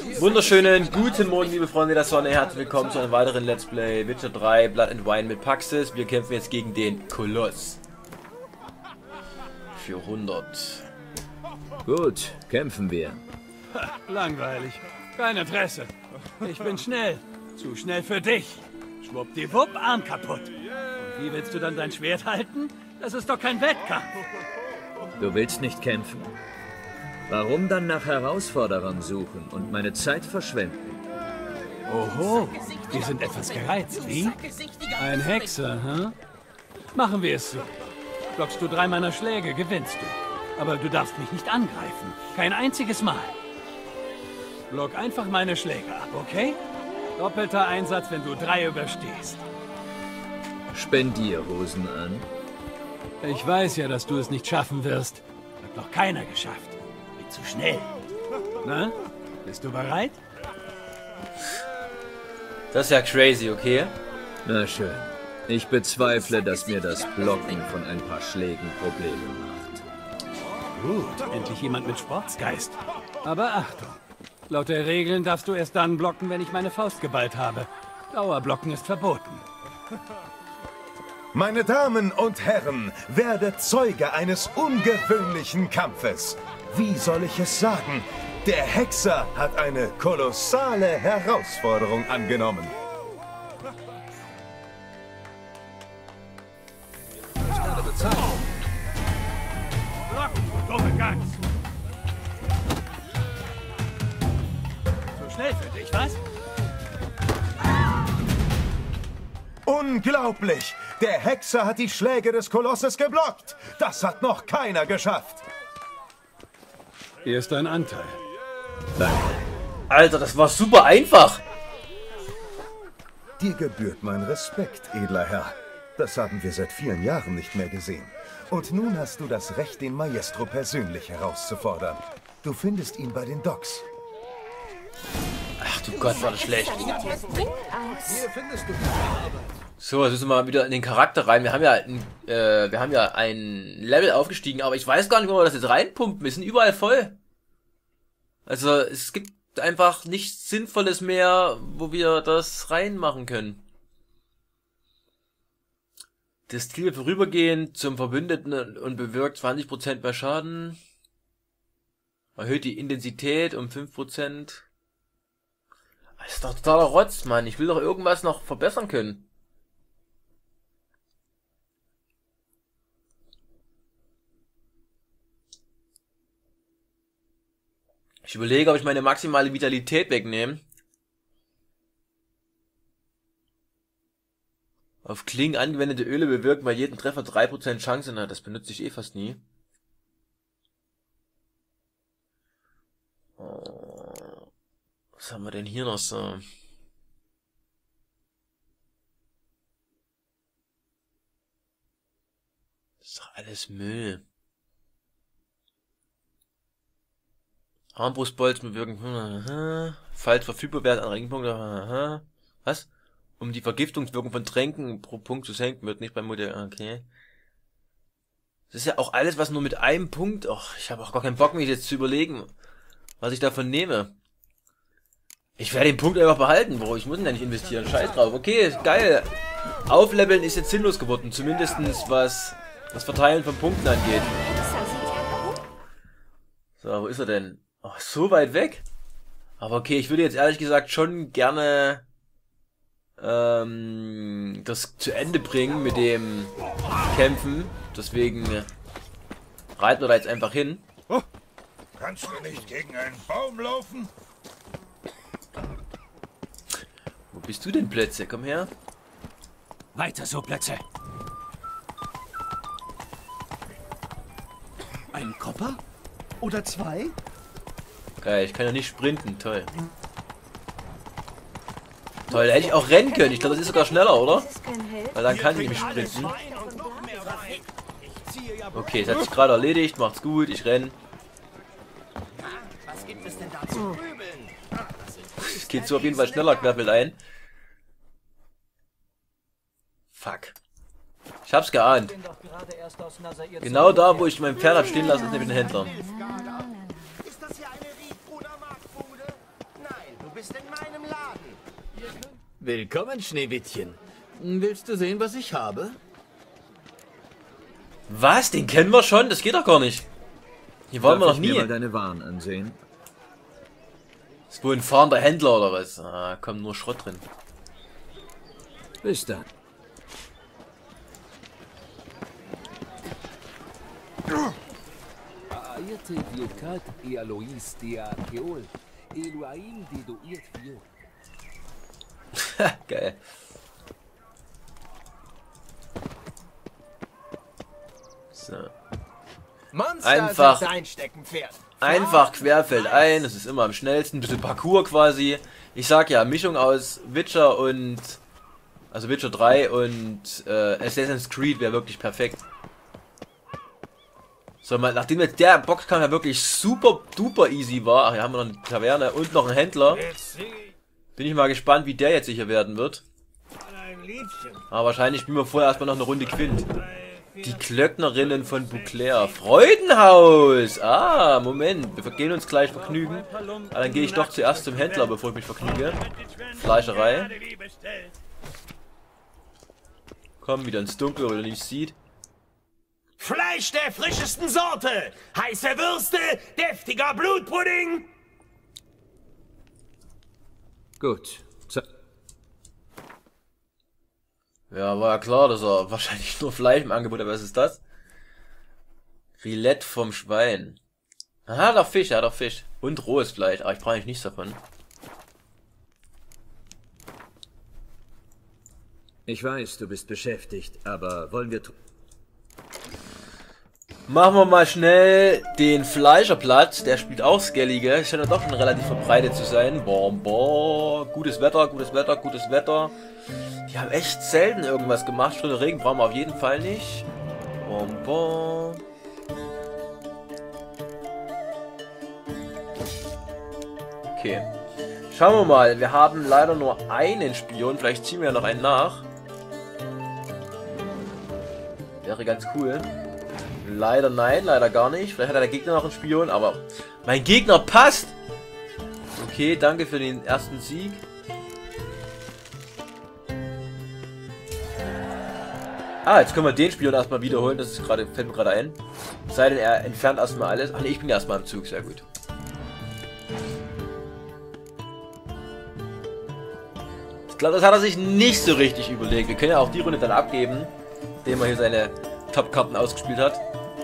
Wunderschönen guten Morgen, liebe Freunde der Sonne. Herzlich willkommen zu einem weiteren Let's Play Witcher 3 Blood and Wine mit Paxis. Wir kämpfen jetzt gegen den Koloss. Für 100. Gut, kämpfen wir. Ha, langweilig. Kein Interesse. Ich bin schnell. Zu schnell für dich. Schwuppdiwupp, Arm kaputt. Und wie willst du dann dein Schwert halten? Das ist doch kein Wettkampf. Du willst nicht kämpfen? Warum dann nach Herausforderern suchen und meine Zeit verschwenden? Oho, wir sind etwas gereizt, wie? Ein Hexer, hm? Machen wir es so. Blockst du 3 meiner Schläge, gewinnst du. Aber du darfst mich nicht angreifen. Kein einziges Mal. Block einfach meine Schläge ab, okay? Doppelter Einsatz, wenn du 3 überstehst. Spendierhosen an. Ich weiß ja, dass du es nicht schaffen wirst. Hat noch keiner geschafft. Bin zu schnell. Na, bist du bereit? Das ist ja crazy, okay? Na schön. Ich bezweifle, dass mir das Blocken von ein paar Schlägen Probleme macht. Gut, endlich jemand mit Sportsgeist. Aber Achtung. Laut der Regeln darfst du erst dann blocken, wenn ich meine Faust geballt habe. Dauerblocken ist verboten. Meine Damen und Herren, werdet Zeuge eines ungewöhnlichen Kampfes. Wie soll ich es sagen? Der Hexer hat eine kolossale Herausforderung angenommen. Blocken, du dumme Gans! Zu schnell für dich, was? Unglaublich! Der Hexer hat die Schläge des Kolosses geblockt. Das hat noch keiner geschafft. Hier ist dein Anteil. Danke. Alter, das war super einfach. Dir gebührt mein Respekt, edler Herr. Das haben wir seit vielen Jahren nicht mehr gesehen. Und nun hast du das Recht, den Maestro persönlich herauszufordern. Du findest ihn bei den Docks. Ach du Gott, war das schlecht. Hier findest du So, jetzt müssen wir mal wieder in den Charakter rein. Wir haben ja ein Level aufgestiegen, aber ich weiß gar nicht, wo wir das jetzt reinpumpen. Wir sind überall voll. Also, es gibt einfach nichts Sinnvolles mehr, wo wir das reinmachen können. Das Ziel vorübergehend zum Verbündeten und bewirkt 20% mehr Schaden. Erhöht die Intensität um 5%. Das ist doch totaler Rotz, Mann. Ich will doch irgendwas noch verbessern können. Ich überlege, ob ich meine maximale Vitalität wegnehme. Auf Klingen angewendete Öle bewirken bei jedem Treffer 3% Chance. Na, das benutze ich eh fast nie. Oh, was haben wir denn hier noch so? Das ist doch alles Müll. Armbrustbolzen bewirken. Falls verfügbar werden an Ringpunkten. Was? Um die Vergiftungswirkung von Tränken pro Punkt zu senken, wird nicht beim Modell. Okay. Das ist ja auch alles, was nur mit einem Punkt. Och, ich habe auch gar keinen Bock, mich jetzt zu überlegen, was ich davon nehme. Ich werde den Punkt einfach behalten, Bro. Ich muss ihn ja nicht investieren. Scheiß drauf. Okay, geil. Aufleveln ist jetzt sinnlos geworden. Zumindestens was das Verteilen von Punkten angeht. So, wo ist er denn? Oh, so weit weg? Aber okay, ich würde jetzt ehrlich gesagt schon gerne das zu Ende bringen mit dem Kämpfen. Deswegen reiten wir da jetzt einfach hin. Oh, kannst du nicht gegen einen Baum laufen? Wo bist du denn, Plätze? Komm her. Weiter so, Plätze. ein Kopper? Oder 2? Geil, ich kann ja nicht sprinten. Toll. Toll, da hätte ich auch rennen können. Ich glaube, das ist sogar schneller, oder? Weil dann kann ich nämlich sprinten. Okay, das hat sich gerade erledigt. Macht's gut, ich renn. Was gibt es denn da zu grübeln? Es geht so auf jeden Fall schneller, querfeldein. Fuck. Ich hab's geahnt. Genau da, wo ich mein Pferd hab stehen lassen, ist nämlich ein Händler. Ist das hier eine Riedbruder Marktbude? Nein, ist in meinem Laden. Willkommen, Schneewittchen. Willst du sehen, was ich habe? Was? Den kennen wir schon? Das geht doch gar nicht. Hier waren wir Darf noch ich mir nie. mal deine Waren ansehen? Ist wohl ein fahrender Händler oder was? Ah, kommt nur Schrott drin. Bis dann. Geil. So. Monster Einfach- sind dein Steckenpferd. Einfach querfeldein, das ist immer am schnellsten, ein bisschen Parcours quasi. Ich sag ja, Mischung aus Witcher und... Also Witcher 3 und Assassin's Creed wäre wirklich perfekt. So, nachdem jetzt der Boxkampf ja wirklich super duper easy war, ach, hier haben wir noch eine Taverne und noch einen Händler. Bin ich mal gespannt, wie der jetzt sicher werden wird. Aber wahrscheinlich spielen wir vorher erstmal noch eine Runde Quint. Die Klöcknerinnen von Bouclair. Freudenhaus! Ah, Moment. Wir gehen uns gleich vergnügen. Aber dann gehe ich doch zuerst zum Händler, bevor ich mich vergnüge. Fleischerei. Komm, wieder ins Dunkel, weil er nicht sieht. Fleisch der frischesten Sorte. Heiße Würste, deftiger Blutpudding. Gut. Ja, war ja klar, dass er wahrscheinlich nur Fleisch im Angebot hat. Was ist das? Rillette vom Schwein. Aha, hat auch Fisch, er hat auch Fisch. Und rohes Fleisch, aber ich brauche eigentlich nichts davon. Ich weiß, du bist beschäftigt, aber wollen wir... Machen wir mal schnell den Fleischerplatz. Der spielt auch Skellige. Scheint ja doch relativ verbreitet zu sein. Boah. Gutes Wetter, gutes Wetter, gutes Wetter. Die haben echt selten irgendwas gemacht. Stunde Regen brauchen wir auf jeden Fall nicht. Boah. Okay. Schauen wir mal. Wir haben leider nur einen Spion. Vielleicht ziehen wir ja noch einen nach. Wäre ganz cool. Leider nein, leider gar nicht. Vielleicht hat der Gegner noch einen Spion, aber mein Gegner passt! Okay, danke für den ersten Sieg. Ah, jetzt können wir den Spion erstmal wiederholen. Das ist gerade, fällt mir gerade ein. Sei denn, er entfernt erstmal alles. Ach ne, ich bin erstmal im Zug, sehr gut. Ich glaube, das hat er sich nicht so richtig überlegt. Wir können ja auch die Runde dann abgeben, indem er hier seine Top-Karten ausgespielt hat.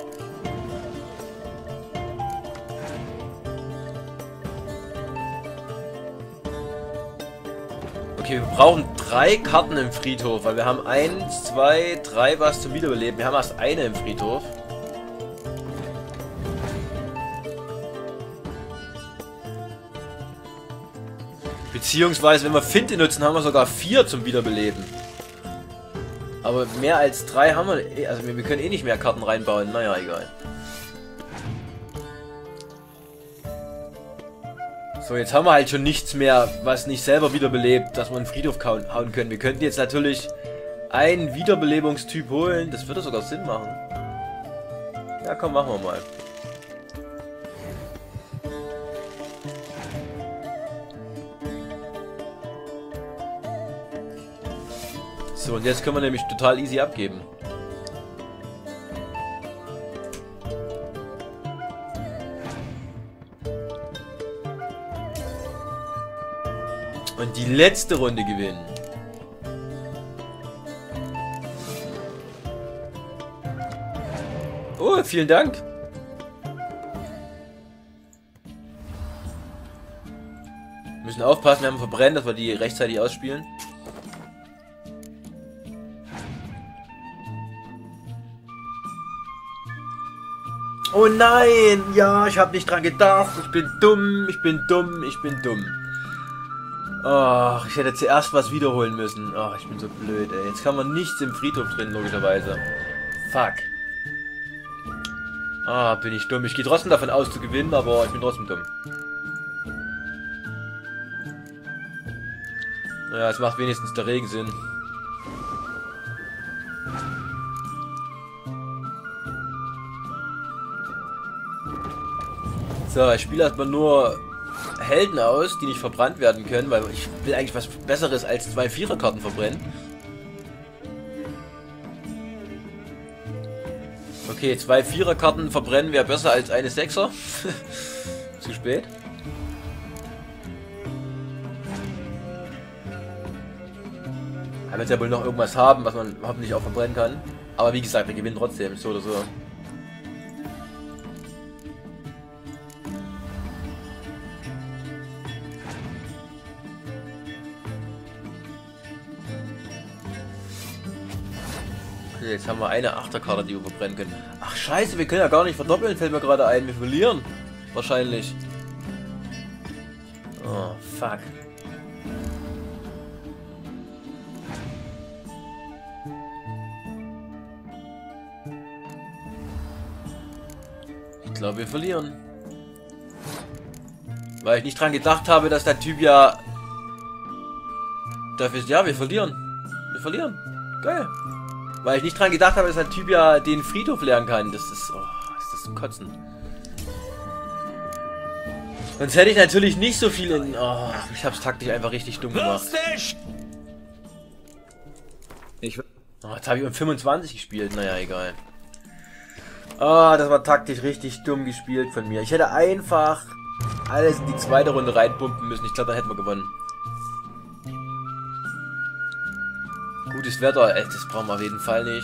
Okay, wir brauchen 3 Karten im Friedhof, weil wir haben 1, 2, 3 was zum Wiederbeleben. Wir haben erst eine im Friedhof. Beziehungsweise, wenn wir Finte nutzen, haben wir sogar 4 zum Wiederbeleben. Aber mehr als 3 haben wir... Also wir können eh nicht mehr Karten reinbauen. Naja, egal. So, jetzt haben wir halt schon nichts mehr, was nicht selber wiederbelebt, dass wir einen Friedhof hauen können. Wir könnten jetzt natürlich einen Wiederbelebungstyp holen. Das würde sogar Sinn machen. Ja, komm, machen wir mal. So, und jetzt können wir nämlich total easy abgeben. Und die letzte Runde gewinnen. Oh, vielen Dank. Wir müssen aufpassen, wir haben verbrennt, dass wir die rechtzeitig ausspielen. Oh nein! Ja, ich habe nicht dran gedacht. Ich bin dumm, ich bin dumm, ich bin dumm. Ach, ich hätte zuerst was wiederholen müssen. Ach, ich bin so blöd, ey. Jetzt kann man nichts im Friedhof drin, logischerweise. Fuck. Ah, bin ich dumm. Ich gehe trotzdem davon aus zu gewinnen, aber ich bin trotzdem dumm. Naja, es macht wenigstens der Regen Sinn. So, ich spiele erstmal nur Helden aus, die nicht verbrannt werden können, weil ich will eigentlich was Besseres als 2 Viererkarten verbrennen. Okay, 2 Viererkarten verbrennen wäre besser als eine Sechser. Zu spät. Er wird ja wohl noch irgendwas haben, was man hoffentlich auch verbrennen kann. Aber wie gesagt, wir gewinnen trotzdem, so oder so. Okay, jetzt haben wir eine Achterkarte, die wir verbrennen können. Ach scheiße, wir können ja gar nicht verdoppeln, fällt mir gerade ein. Wir verlieren. Wahrscheinlich. Oh, fuck. Ich glaube, wir verlieren. Weil ich nicht dran gedacht habe, dass der Typ ja... Dafür ist... Ja, wir verlieren. Wir verlieren. Geil. Weil ich nicht dran gedacht habe, dass der Typ ja den Friedhof lernen kann. Das ist... Oh, ist das zum Kotzen. Sonst hätte ich natürlich nicht so viel in... Oh, ich hab's taktisch einfach richtig dumm gemacht. Oh, jetzt habe ich um 25 gespielt. Naja, egal. Ah, das war taktisch richtig dumm gespielt von mir. Ich hätte einfach alles in die zweite Runde reinpumpen müssen. Ich glaube, dann hätten wir gewonnen. Gutes Wetter, das brauchen wir auf jeden Fall nicht.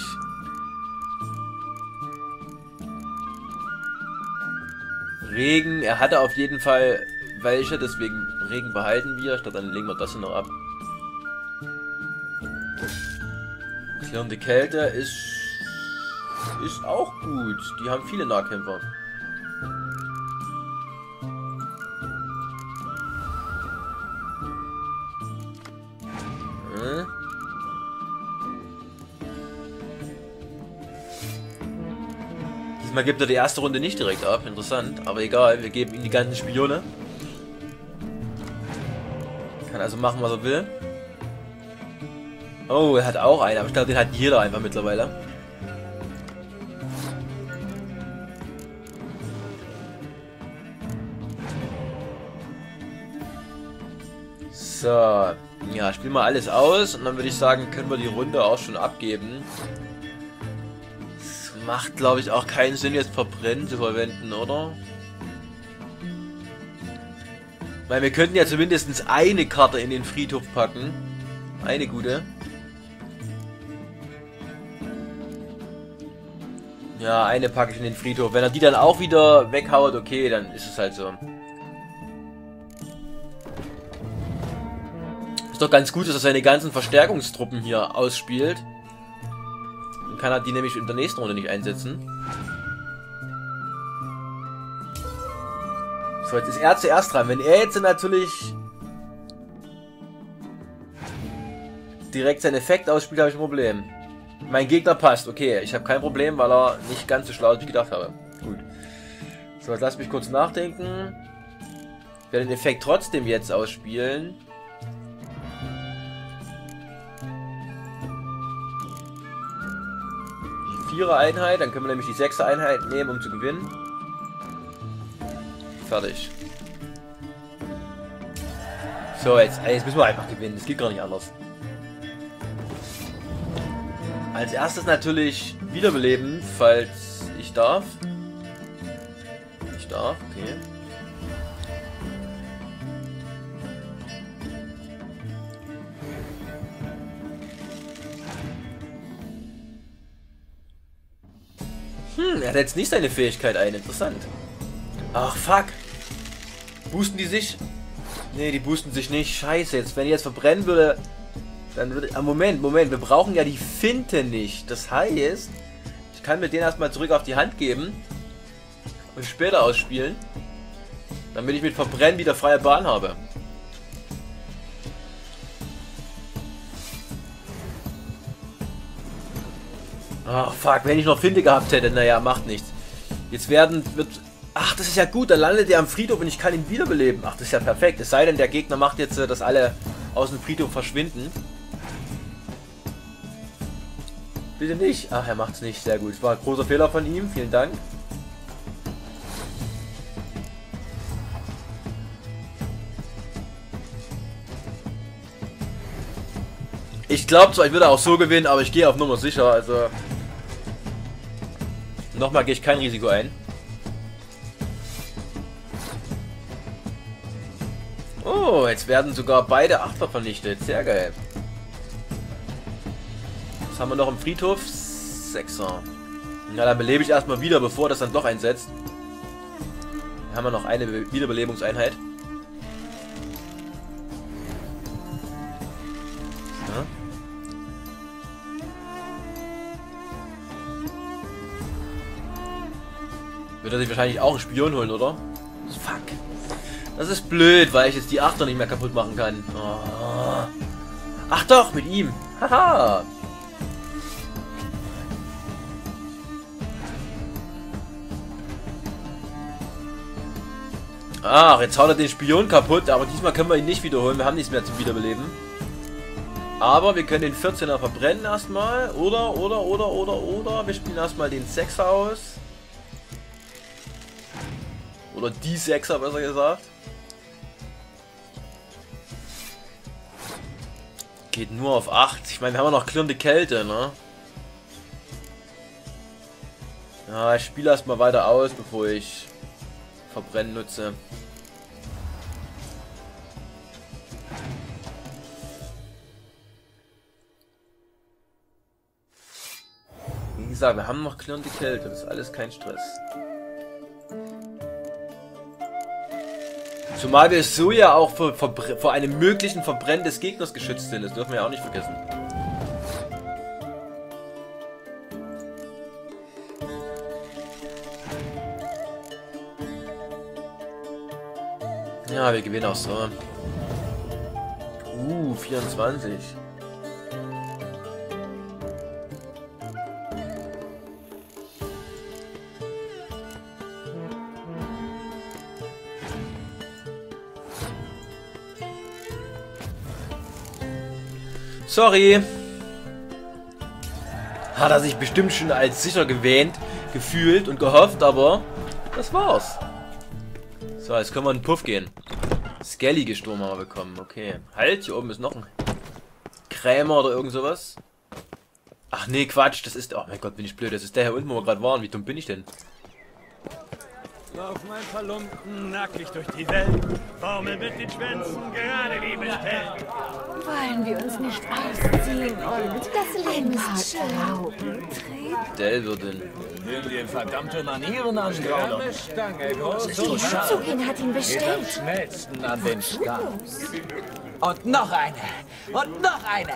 Regen, er hatte auf jeden Fall welche, deswegen Regen behalten wir. Statt dann legen wir das hier noch ab. Klirrende Kälte ist auch gut. Die haben viele Nahkämpfer. Diesmal gibt er die erste Runde nicht direkt ab. Interessant. Aber egal, wir geben ihm die ganzen Spione. Kann also machen, was er will. Oh, er hat auch einen. Aber ich glaube, den hat jeder einfach mittlerweile. So, ja, spielen wir alles aus und dann würde ich sagen, können wir die Runde auch schon abgeben. Es macht, glaube ich, auch keinen Sinn, jetzt verbrennen zu verwenden, oder? Weil wir könnten ja zumindest eine Karte in den Friedhof packen. Eine gute. Ja, eine packe ich in den Friedhof. Wenn er die dann auch wieder weghaut, okay, dann ist es halt so. Ist doch ganz gut, dass er seine ganzen Verstärkungstruppen hier ausspielt. Dann kann er die nämlich in der nächsten Runde nicht einsetzen. So, jetzt ist er zuerst dran. Wenn er jetzt natürlich direkt seinen Effekt ausspielt, habe ich ein Problem. Mein Gegner passt. Okay, ich habe kein Problem, weil er nicht ganz so schlau ist, wie ich gedacht habe. Gut. So, jetzt lass mich kurz nachdenken. Ich werde den Effekt trotzdem jetzt ausspielen. Die 4er Einheit, dann können wir nämlich die 6er Einheit nehmen, um zu gewinnen. Fertig. So, jetzt müssen wir einfach gewinnen. Das geht gar nicht anders. Als erstes natürlich wiederbeleben, falls ich darf. Ich darf, okay. Er hat jetzt nicht seine Fähigkeit ein. Interessant. Ach, fuck. Boosten die sich? Ne, die boosten sich nicht. Scheiße, jetzt, wenn ich jetzt verbrennen würde, dann würde... Ah, Moment. Wir brauchen ja die Finte nicht. Das heißt, ich kann mir den erstmal zurück auf die Hand geben und später ausspielen, damit ich mit Verbrennen wieder freie Bahn habe. Ach, fuck, wenn ich noch Finte gehabt hätte, naja, macht nichts. Jetzt ach, das ist ja gut, dann landet er am Friedhof und ich kann ihn wiederbeleben. Ach, das ist ja perfekt. Es sei denn, der Gegner macht jetzt, dass alle aus dem Friedhof verschwinden. Bitte nicht. Ach, er macht's nicht. Sehr gut. Es war ein großer Fehler von ihm. Vielen Dank. Ich glaube zwar, ich würde auch so gewinnen, aber ich gehe auf Nummer sicher. Also nochmal gehe ich kein Risiko ein. Oh, jetzt werden sogar beide Achter vernichtet. Sehr geil. Was haben wir noch im Friedhof? 6er. Na, dann belebe ich erstmal wieder, bevor das dann doch einsetzt. Dann haben wir noch eine Wiederbelebungseinheit. Ja. Wird er sich wahrscheinlich auch einen Spion holen, oder? Fuck. Das ist blöd, weil ich jetzt die Achter nicht mehr kaputt machen kann. Oh. Ach doch, mit ihm. Haha. Ach, jetzt haut er den Spion kaputt, aber diesmal können wir ihn nicht wiederholen. Wir haben nichts mehr zum Wiederbeleben. Aber wir können den 14er verbrennen erstmal. Oder. Wir spielen erstmal den 6er aus. Oder die 6er, besser gesagt. Geht nur auf 8. Ich meine, wir haben ja noch klirrende Kälte, ne? Ja, ich spiele erstmal weiter aus, bevor ich Verbrennen nutze. Wie gesagt, wir haben noch klirrende Kälte. Das ist alles kein Stress. Zumal wir so ja auch vor einem möglichen Verbrennen des Gegners geschützt sind. Das dürfen wir ja auch nicht vergessen. Ja, wir gewinnen auch so. 24. Sorry. Hat er sich bestimmt schon als sicher gewähnt, gefühlt und gehofft, aber das war's. So, jetzt können wir in den Puff gehen. Skellige Sturm haben wir bekommen, okay. Halt, hier oben ist noch ein Krämer oder irgend sowas. Ach nee, Quatsch, das ist... Oh mein Gott, bin ich blöd, das ist der hier unten, wo wir gerade waren. Wie dumm bin ich denn? Lauf mein Verlumpten nackig durch die Welt, Formel mit den Schwänzen, gerade wie bestellt. Wollen wir uns nicht ausziehen und das Leben ist Trauben trinken? Delwürden. Nimm dir verdammte Manieren an, Grauler. Die Herzogin hat ihn bestellt. Schmelzen an den Stamm. Und noch eine. Und noch eine.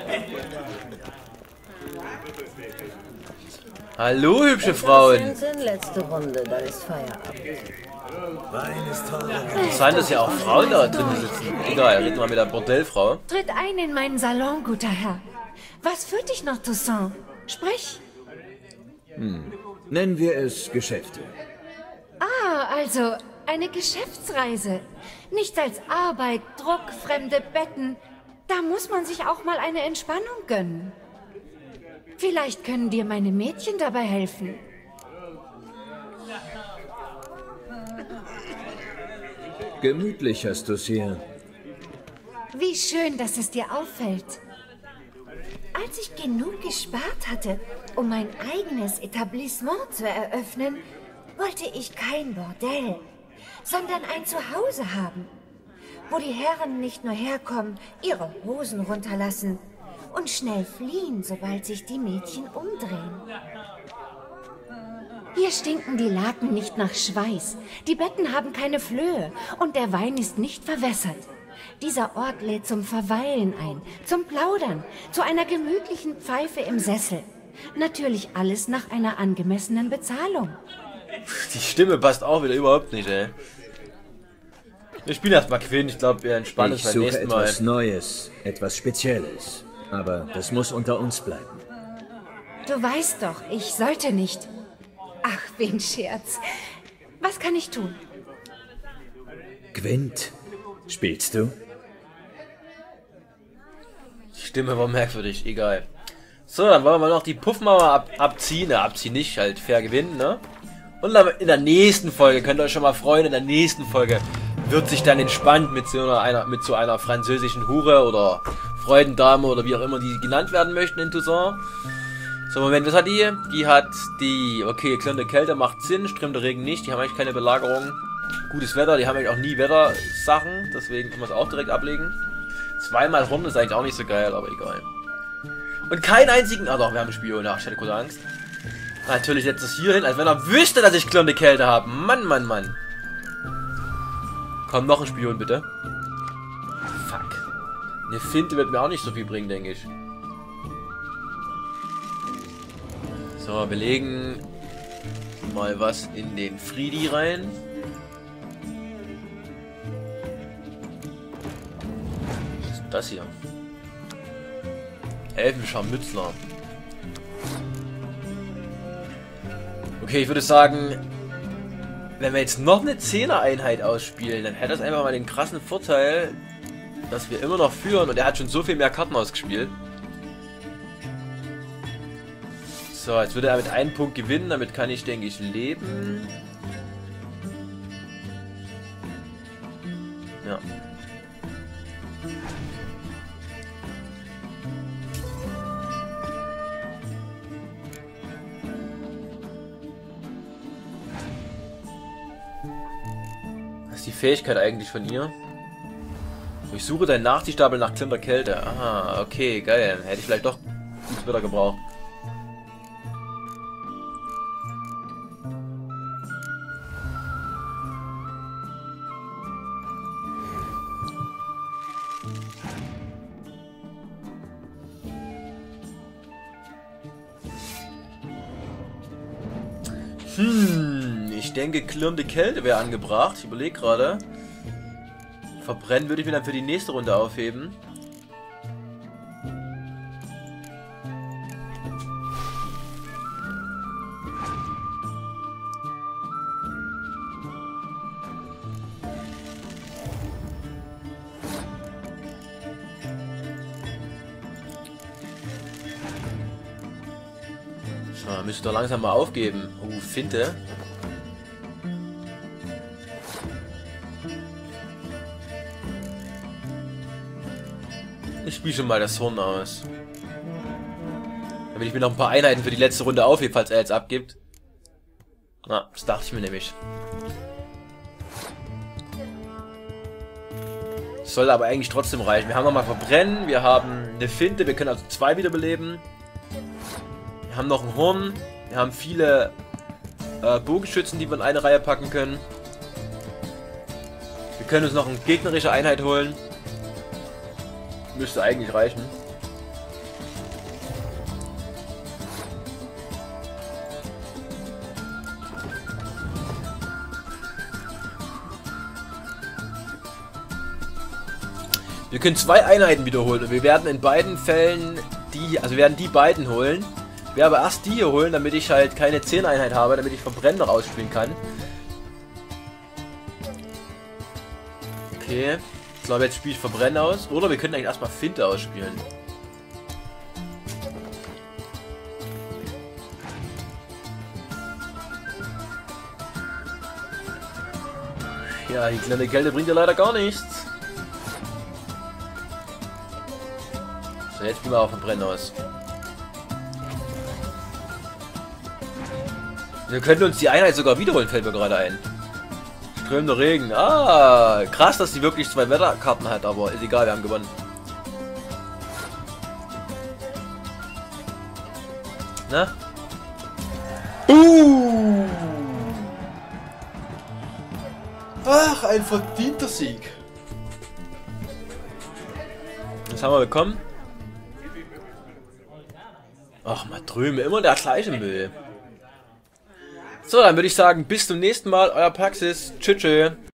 Hallo, hübsche Frauen. Letzte Runde, dann ist Feierabend. Interessant, dass ja auch Frauen da drin sitzen. Egal, reden wir mit der Bordellfrau. Tritt ein in meinen Salon, guter Herr. Was führt dich noch, Toussaint? Sprich. Nennen wir es Geschäfte. Ah, also eine Geschäftsreise. Nichts als Arbeit, Druck, fremde Betten. Da muss man sich auch mal eine Entspannung gönnen. Vielleicht können dir meine Mädchen dabei helfen. Gemütlich hast du's hier. Wie schön, dass es dir auffällt. Als ich genug gespart hatte, um mein eigenes Etablissement zu eröffnen, wollte ich kein Bordell, sondern ein Zuhause haben, wo die Herren nicht nur herkommen, ihre Hosen runterlassen und schnell fliehen, sobald sich die Mädchen umdrehen. Hier stinken die Laken nicht nach Schweiß, die Betten haben keine Flöhe und der Wein ist nicht verwässert. Dieser Ort lädt zum Verweilen ein, zum Plaudern, zu einer gemütlichen Pfeife im Sessel. Natürlich alles nach einer angemessenen Bezahlung. Die Stimme passt auch wieder überhaupt nicht, ey. Wir spielen erstmal Quinn, ich glaube, wir entspannen uns Ich beim suche nächsten Mal. etwas Neues, etwas Spezielles. Aber das muss unter uns bleiben. Du weißt doch, ich sollte nicht. Ach, wen Scherz. Was kann ich tun? Gwent, spielst du? Die Stimme war merkwürdig, egal. So, dann wollen wir mal noch die Puffmauer abziehen. Ne, abziehen nicht, halt fair gewinnen, ne? Und dann in der nächsten Folge, könnt ihr euch schon mal freuen, in der nächsten Folge wird sich dann entspannt mit so einer französischen Hure oder Freudendame oder wie auch immer die genannt werden möchten in Toussaint. So, Moment, was hat die? Die hat die, okay, klirrende Kälte macht Sinn, strömender Regen nicht, die haben eigentlich keine Belagerung. Gutes Wetter, die haben eigentlich auch nie Wettersachen, deswegen können wir es auch direkt ablegen. Zweimal Horn ist eigentlich auch nicht so geil, aber egal. Und keinen einzigen, ah doch, wir haben einen Spion, ach, ich hatte kurz Angst. Natürlich setzt es hier hin, als wenn er wüsste, dass ich klirrende Kälte habe. Mann, Mann, Mann. Komm, noch ein Spion, bitte. Fuck. Eine Finte wird mir auch nicht so viel bringen, denke ich. So, wir legen mal was in den Friedi rein. Was ist denn das hier? Elfenscharmützler. Okay, ich würde sagen, wenn wir jetzt noch eine 10er-Einheit ausspielen, dann hätte das einfach mal den krassen Vorteil, dass wir immer noch führen und er hat schon so viel mehr Karten ausgespielt. So, jetzt würde er mit einem Punkt gewinnen, damit kann ich, denke ich, leben. Ja. Was ist die Fähigkeit eigentlich von ihr? Ich suche deinen Nachziehstapel nach klirrender Kälte. Aha, okay, geil. Hätte ich vielleicht doch gutes Wetter gebraucht. Ich denke, klirrende Kälte wäre angebracht. Ich überlege gerade. Verbrennen würde ich mir dann für die nächste Runde aufheben. So, müsste doch langsam mal aufgeben. Finte. Ich spiele schon mal das Horn aus. Damit ich mir noch ein paar Einheiten für die letzte Runde aufhebe, falls er jetzt abgibt. Na, das dachte ich mir nämlich. Das soll aber eigentlich trotzdem reichen. Wir haben nochmal Verbrennen, wir haben eine Finte, wir können also 2 wiederbeleben. Wir haben noch ein Horn, wir haben viele Bogenschützen, die wir in eine Reihe packen können. Wir können uns noch eine gegnerische Einheit holen. Müsste eigentlich reichen. Wir können 2 Einheiten wiederholen und wir werden in beiden Fällen die beiden holen. Ich werde aber erst die hier holen, damit ich halt keine 10 Einheit habe, damit ich Verbrennen noch ausspielen kann. Okay. Ich glaube, jetzt spiele ich Verbrennen aus. Oder wir können eigentlich erstmal Finte ausspielen. Ja, die kleine Kälte bringt ja leider gar nichts. So, jetzt spielen wir auch Verbrennen aus. Wir können uns die Einheit sogar wiederholen, fällt mir gerade ein. Strömender Regen. Ah, krass, dass sie wirklich 2 Wetterkarten hat, aber ist egal, wir haben gewonnen. Na? Ach, ein verdienter Sieg. Was haben wir bekommen? Ach, Matröme, immer der gleiche Müll. So, dann würde ich sagen, bis zum nächsten Mal, euer Paxis. Tschüss.